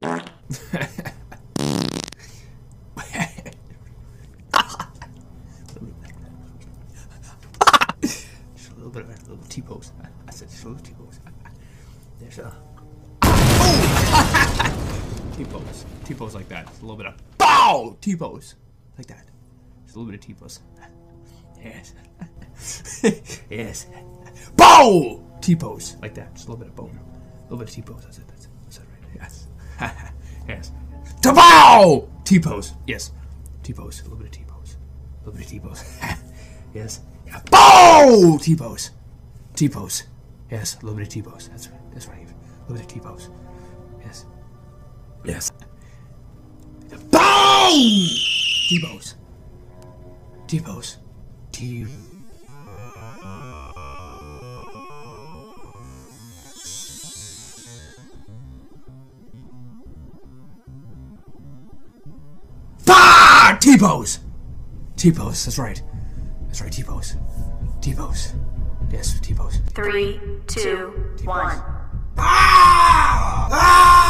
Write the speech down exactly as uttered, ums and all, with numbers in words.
Just a little bit of a little T-pose. I said just a little T-pose. There's a T-pose. T-pose like that. Just a little bit of bow. T-pose like that. Just a little bit of T-pose. Yes. Yes. Bow. T-pose like that. Just a little bit of bone. A little bit of T-pose. That's it. That's it. That's it right. Yes. Yes. To bow. T-pose. Yes. T-pose. A little bit of T-pose. A little bit of T-pose. Yes. Bow. T-pose. T-pose. Yes. A little bit of T-pose. That's right. That's right. A little bit of T-pose. Yes. Yes. Bow. T-pose. T-pose. T. Ah! T-pose. T-pose. That's right. That's right. T-pose. T-pose. Yes. T-pose. Three, two, one. Ah! Ah!